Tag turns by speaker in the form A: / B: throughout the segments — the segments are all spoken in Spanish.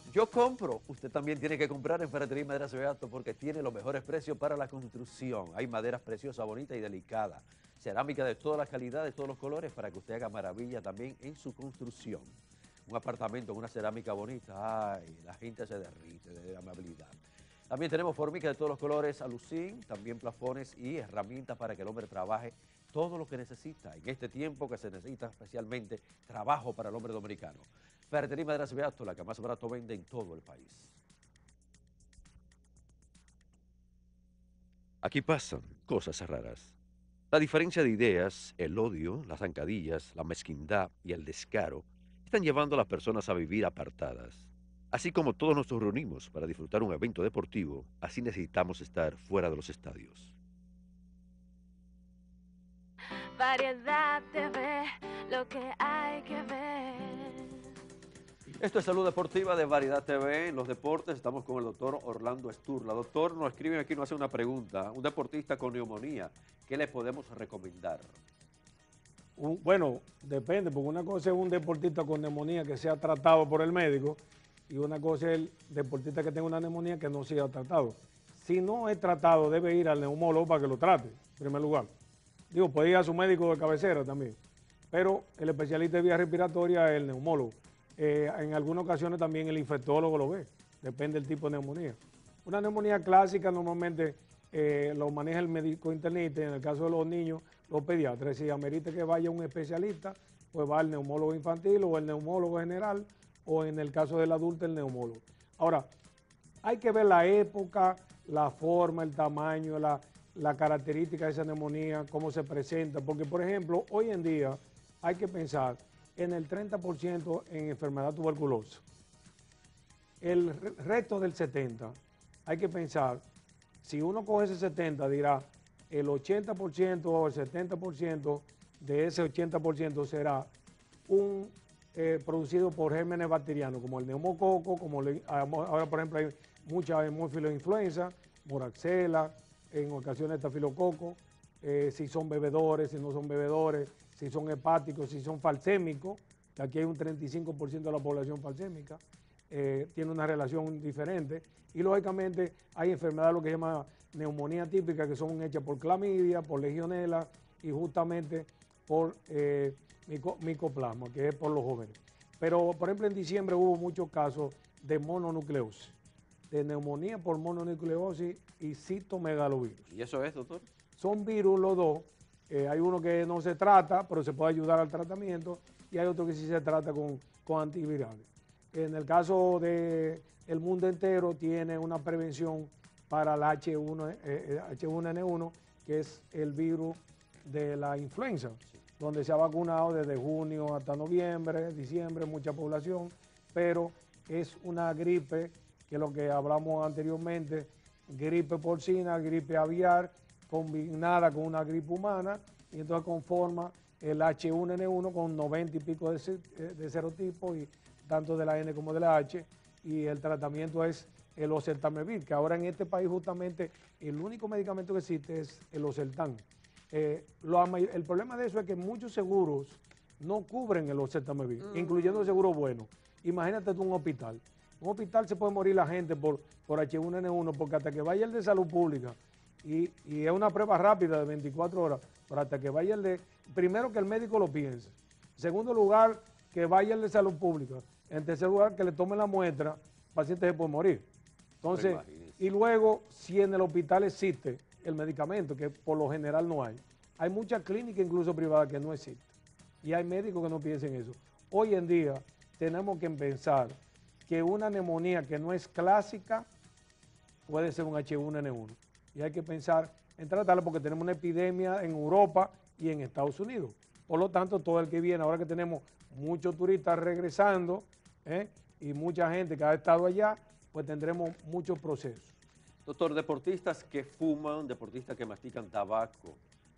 A: Yo compro, usted también tiene que comprar en Ferretería y Maderas Beato porque tiene los mejores precios para la construcción. Hay maderas preciosas, bonitas y delicadas. Cerámica de todas las calidades, todos los colores para que usted haga maravilla también en su construcción. Un apartamento con una cerámica bonita, ay, la gente se derrite de amabilidad. También tenemos formica de todos los colores, alucín, también plafones y herramientas para que el hombre trabaje todo lo que necesita en este tiempo que se necesita especialmente trabajo para el hombre dominicano. Ferretería y Maderas Beato, la que más barato vende en todo el país. Aquí pasan cosas raras. La diferencia de ideas, el odio, las zancadillas, la mezquindad y el descaro están llevando a las personas a vivir apartadas. Así como todos nos reunimos para disfrutar un evento deportivo, así necesitamos estar fuera de los estadios.
B: Variedad TV, lo que hay que ver.
A: Esto es Salud Deportiva de Variedad TV. En los deportes estamos con el doctor Orlando Sturla. Doctor, nos escriben aquí, nos hace una pregunta. Un deportista con neumonía, ¿qué le podemos recomendar?
C: Bueno, depende, porque una cosa es un deportista con neumonía que sea tratado por el médico y una cosa es el deportista que tenga una neumonía que no sea tratado. Si no es tratado, debe ir al neumólogo para que lo trate, en primer lugar. Digo, puede ir a su médico de cabecera también, pero el especialista de vía respiratoria es el neumólogo. En algunas ocasiones también el infectólogo lo ve, depende del tipo de neumonía. Una neumonía clásica normalmente lo maneja el médico internista, en el caso de los niños, los pediatras. Si amerita que vaya un especialista, pues va al neumólogo infantil o el neumólogo general, o en el caso del adulto, el neumólogo. Ahora, hay que ver la época, la forma, el tamaño, la característica de esa neumonía, cómo se presenta, porque por ejemplo, hoy en día hay que pensar en el 30% en enfermedad tuberculosa. El resto del 70%, hay que pensar, si uno coge ese 70, dirá, el 80% o el 70% de ese 80% será producido por gérmenes bacterianos, como el neumococo, ahora por ejemplo hay mucha hemófilo influenza, moraxela, en ocasiones estafilococo, si son bebedores, si no son bebedores, si son hepáticos, si son falsémicos, que aquí hay un 35% de la población falsémica, tiene una relación diferente, y lógicamente hay enfermedades, lo que se llama neumonía típica, que son hechas por clamidia, por legionela y justamente por micoplasma, que es por los jóvenes. Pero, por ejemplo, en diciembre hubo muchos casos de mononucleosis, de neumonía por mononucleosis y citomegalovirus.
A: ¿Y eso es, doctor?
C: Son virus los dos. Hay uno que no se trata, pero se puede ayudar al tratamiento, y hay otro que sí se trata con antivirales. En el caso del mundo entero tiene una prevención para el H1N1, que es el virus de la influenza, donde se ha vacunado desde junio hasta noviembre, diciembre, mucha población, pero es una gripe, que es lo que hablamos anteriormente, gripe porcina, gripe aviar, combinada con una gripe humana, y entonces conforma el H1N1 con 90 y pico de serotipos, y tanto de la N como de la H, y el tratamiento es el oseltamivir, que ahora en este país justamente el único medicamento que existe es el oseltam. El problema de eso es que muchos seguros no cubren el oseltamivir, incluyendo el seguro bueno. Imagínate tú un hospital. En un hospital se puede morir la gente por H1N1, porque hasta que vaya el de salud pública, y es una prueba rápida de 24 horas, pero hasta que vaya primero que el médico lo piense. En segundo lugar, que vaya el de salud pública. En tercer lugar, que le tomen la muestra, el paciente se puede morir. Entonces, y luego, si en el hospital existe el medicamento, que por lo general no hay. Hay muchas clínicas, incluso privadas, que no existen. Y hay médicos que no piensan eso. Hoy en día tenemos que pensar que una neumonía que no es clásica puede ser un H1N1. Y hay que pensar en tratarla porque tenemos una epidemia en Europa y en Estados Unidos. Por lo tanto, todo el que viene, ahora que tenemos muchos turistas regresando, y mucha gente que ha estado allá, pues tendremos muchos procesos.
A: Doctor, deportistas que fuman, deportistas que mastican tabaco,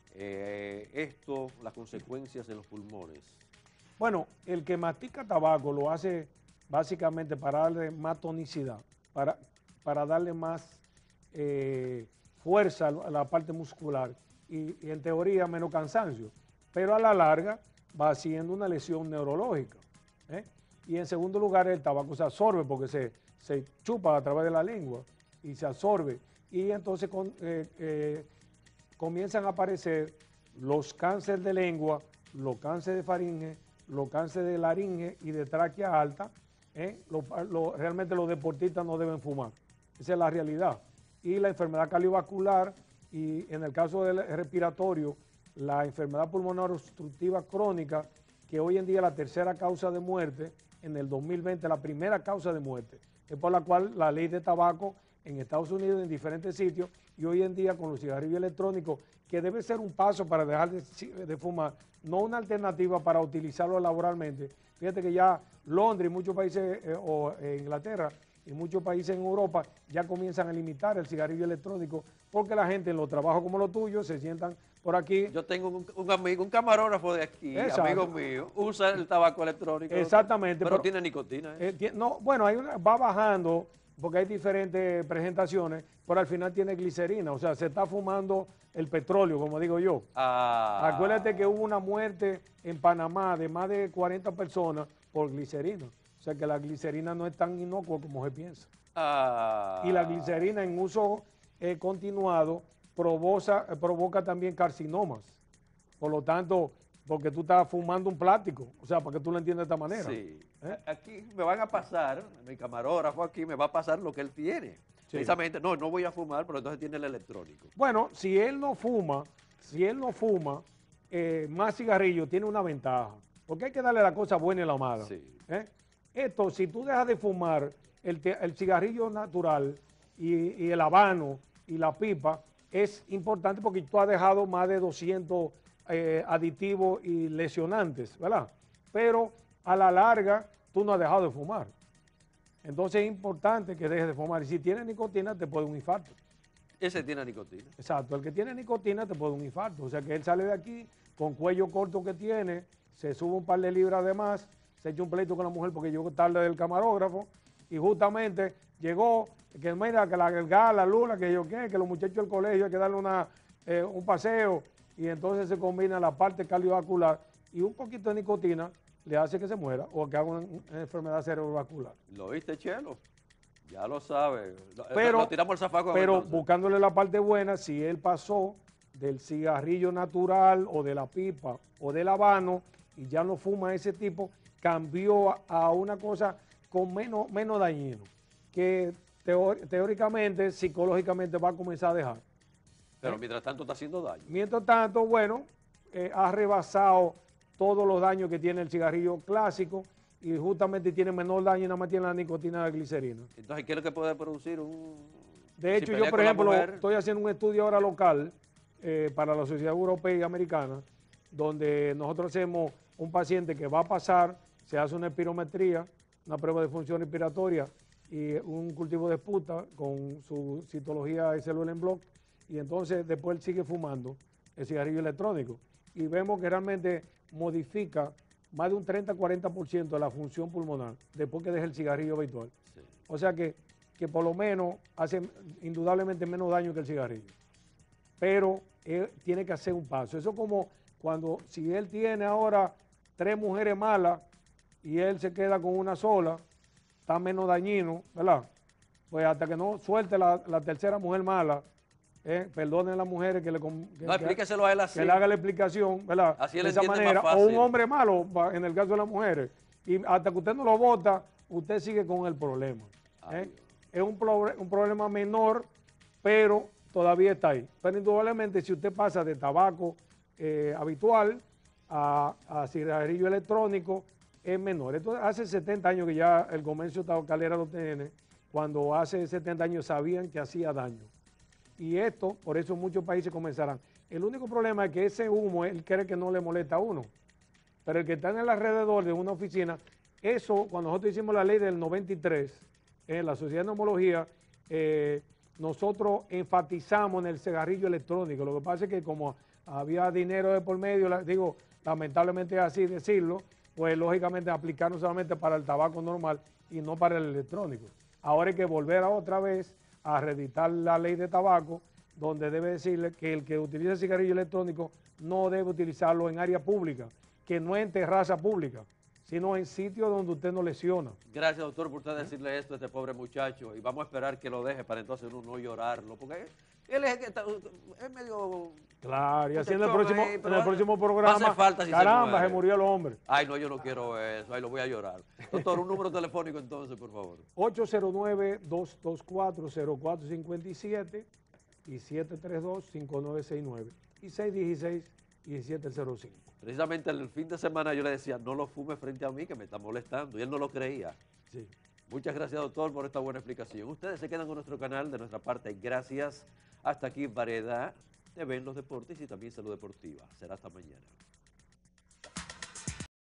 A: las consecuencias en los pulmones.
C: Bueno, el que mastica tabaco lo hace básicamente para darle más tonicidad, para darle más fuerza a la parte muscular y en teoría menos cansancio, pero a la larga va siendo una lesión neurológica. Y en segundo lugar, el tabaco se absorbe porque se chupa a través de la lengua y se absorbe. Y entonces comienzan a aparecer los cánceres de lengua, los cánceres de faringe, los cánceres de laringe y de tráquea alta. Realmente los deportistas no deben fumar. Esa es la realidad. Y la enfermedad cardiovascular y en el caso del respiratorio, la enfermedad pulmonar obstructiva crónica, que hoy en día es la tercera causa de muerte, en el 2020 la primera causa de muerte, es por la cual la ley de tabaco en Estados Unidos, en diferentes sitios, y hoy en día con los cigarrillos electrónicos, que debe ser un paso para dejar de fumar, no una alternativa para utilizarlo laboralmente. Fíjate que ya Londres y muchos países, o Inglaterra y muchos países en Europa, ya comienzan a limitar el cigarrillo electrónico, porque la gente en los trabajos como los tuyos se sientan por aquí.
A: Yo tengo un amigo, un camarógrafo de aquí,
C: Exacto.
A: amigo mío, usa el tabaco electrónico.
C: Exactamente.
A: Pero tiene nicotina.
C: No, bueno, va bajando porque hay diferentes presentaciones, pero al final tiene glicerina, o sea, se está fumando el petróleo, como digo yo. Acuérdate que hubo una muerte en Panamá de más de 40 personas por glicerina. O sea que la glicerina no es tan inocua como se piensa. Y la glicerina en uso continuado provoca también carcinomas. Por lo tanto, porque tú estás fumando un plástico, o sea, para que tú lo entiendas de esta manera.
A: Sí. Aquí me van a pasar, mi camarógrafo aquí me va a pasar lo que él tiene. Sí. Precisamente, no voy a fumar, pero entonces tiene el electrónico.
C: Bueno, si él no fuma, más cigarrillo tiene una ventaja. Porque hay que darle la cosa buena y la mala.
A: Sí.
C: Esto, si tú dejas de fumar el cigarrillo natural y el habano y la pipa, es importante porque tú has dejado más de 200 aditivos y lesionantes, ¿verdad? Pero a la larga tú no has dejado de fumar. Entonces es importante que dejes de fumar. Y si tienes nicotina te puede un infarto.
A: Ese tiene nicotina.
C: Exacto, el que tiene nicotina te puede un infarto. O sea que él sale de aquí con cuello corto que tiene, se sube un par de libras de más, se echa un pleito con la mujer porque llegó tarde del camarógrafo y justamente llegó, que mira, que la luna, que yo qué, que los muchachos del colegio hay que darle un paseo y entonces se combina la parte cardiovascular y un poquito de nicotina le hace que se muera o que haga una enfermedad cerebrovascular.
A: ¿Lo viste, Chelo? Ya lo sabe.
C: Pero,
A: lo tiramos al zafacón.
C: Pero buscándole la parte buena, si él pasó del cigarrillo natural o de la pipa o del habano y ya no fuma ese tipo, cambió a una cosa con menos dañino, que teóricamente, psicológicamente va a comenzar a dejar.
A: Pero mientras tanto está haciendo daño.
C: Mientras tanto, bueno, ha rebasado todos los daños que tiene el cigarrillo clásico y justamente tiene menor daño y nada más tiene la nicotina de glicerina.
A: Entonces, ¿qué es lo que puede producir
C: De hecho, yo, por ejemplo, estoy haciendo un estudio ahora local para la Sociedad Europea y Americana, donde nosotros hacemos un paciente que va a pasar, se hace una espirometría, una prueba de función respiratoria y un cultivo de esputa con su citología de célula en bloc, y entonces después él sigue fumando el cigarrillo electrónico y vemos que realmente modifica más de un 30-40% de la función pulmonar después que deja el cigarrillo habitual. Sí. O sea que por lo menos hace indudablemente menos daño que el cigarrillo. Pero él tiene que hacer un paso. Eso como cuando, si él tiene ahora 3 mujeres malas y él se queda con una sola, está menos dañino, ¿verdad? Pues hasta que no suelte la tercera mujer mala, perdonen a las mujeres que le
A: explíqueselo a él así.
C: Que le haga la explicación, ¿verdad?
A: Así él
C: de esa manera. O un hombre malo, en el caso de las mujeres. Y hasta que usted no lo vota, usted sigue con el problema. Es un problema menor, pero todavía está ahí. Pero indudablemente si usted pasa de tabaco habitual a cigarrillo electrónico, es menor. Entonces, hace 70 años que ya el comercio tabacalera lo tiene, cuando hace 70 años sabían que hacía daño. Y esto, por eso muchos países comenzarán. El único problema es que ese humo, él cree que no le molesta a uno. Pero el que está en el alrededor de una oficina, eso, cuando nosotros hicimos la ley del 93, en la Sociedad de Neumología, nosotros enfatizamos en el cigarrillo electrónico. Lo que pasa es que como había dinero de por medio, digo, lamentablemente es así decirlo, pues lógicamente aplicarnos solamente para el tabaco normal y no para el electrónico. Ahora hay que volver otra vez a reeditar la ley de tabaco, donde debe decirle que el que utiliza el cigarrillo electrónico no debe utilizarlo en área pública, que no es en terraza pública, sino en sitios donde usted no lesiona.
A: Gracias, doctor, por usted decirle esto a este pobre muchacho. Y vamos a esperar que lo deje para entonces uno no llorarlo. Porque él es medio...
C: Claro, y así en el
A: muchachón
C: próximo,
A: ahí,
C: en
A: pero
C: el próximo programa,
A: hace falta si
C: caramba,
A: se
C: se murió el hombre.
A: Ay, no, yo no quiero eso. Ay, lo voy a llorar. Doctor, un número telefónico entonces, por favor.
C: 809-224-0457 y 732-5969 y 616-1705.
A: Precisamente el fin de semana yo le decía, no lo fume frente a mí, que me está molestando. Y él no lo creía.
C: Sí.
A: Muchas gracias, doctor, por esta buena explicación. Ustedes se quedan con nuestro canal. De nuestra parte, gracias. Hasta aquí, Variedad TV en los deportes y también Salud Deportiva. Será hasta mañana.